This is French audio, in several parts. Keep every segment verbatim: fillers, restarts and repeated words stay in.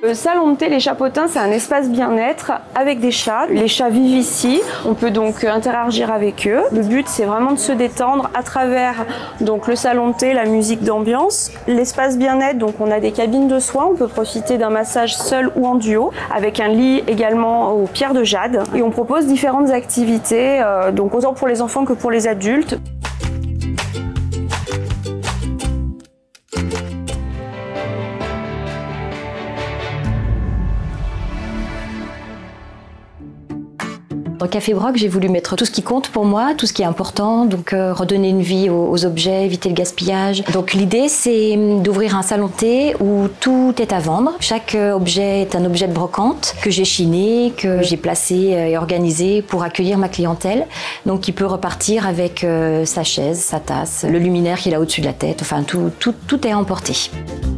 Le salon de thé Les Chapotins, c'est un espace bien-être avec des chats. Les chats vivent ici, on peut donc interagir avec eux. Le but, c'est vraiment de se détendre à travers donc, le salon de thé, la musique d'ambiance. L'espace bien-être, donc on a des cabines de soins, on peut profiter d'un massage seul ou en duo, avec un lit également aux pierres de jade. Et on propose différentes activités, euh, donc autant pour les enfants que pour les adultes. Au Café Broc, j'ai voulu mettre tout ce qui compte pour moi, tout ce qui est important, donc euh, redonner une vie aux, aux objets, éviter le gaspillage. Donc l'idée, c'est d'ouvrir un salon de thé où tout est à vendre. Chaque euh, objet est un objet de brocante que j'ai chiné, que j'ai placé et organisé pour accueillir ma clientèle. Donc il peut repartir avec euh, sa chaise, sa tasse, le luminaire qu'il a au-dessus de la tête, enfin tout, tout, tout est emporté.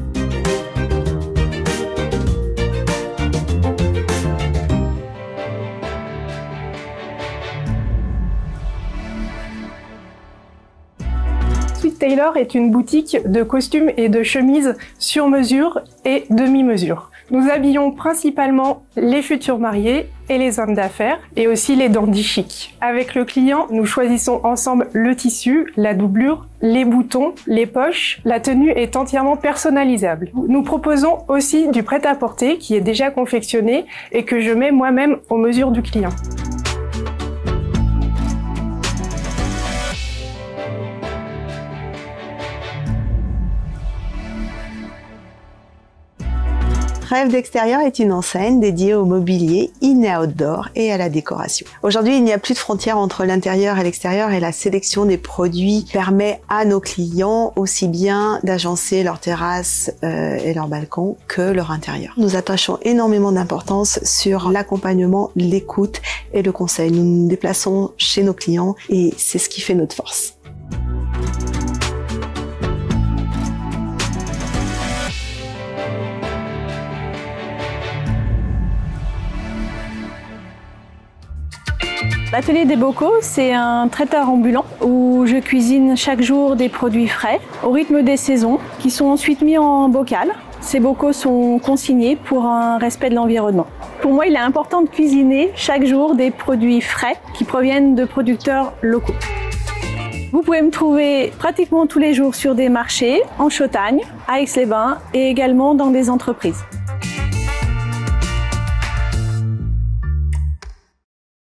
Sweet Tailor est une boutique de costumes et de chemises sur mesure et demi-mesure. Nous habillons principalement les futurs mariés et les hommes d'affaires et aussi les dandys chics. Avec le client, nous choisissons ensemble le tissu, la doublure, les boutons, les poches. La tenue est entièrement personnalisable. Nous proposons aussi du prêt-à-porter qui est déjà confectionné et que je mets moi-même aux mesures du client. Rêve d'extérieur est une enseigne dédiée au mobilier in et outdoor et à la décoration. Aujourd'hui, il n'y a plus de frontières entre l'intérieur et l'extérieur et la sélection des produits permet à nos clients aussi bien d'agencer leur terrasse euh, et leur balcon que leur intérieur. Nous attachons énormément d'importance sur l'accompagnement, l'écoute et le conseil. Nous nous déplaçons chez nos clients et c'est ce qui fait notre force. L'atelier des bocaux, c'est un traiteur ambulant où je cuisine chaque jour des produits frais au rythme des saisons qui sont ensuite mis en bocal. Ces bocaux sont consignés pour un respect de l'environnement. Pour moi, il est important de cuisiner chaque jour des produits frais qui proviennent de producteurs locaux. Vous pouvez me trouver pratiquement tous les jours sur des marchés, en Chautagne, à Aix-les-Bains et également dans des entreprises.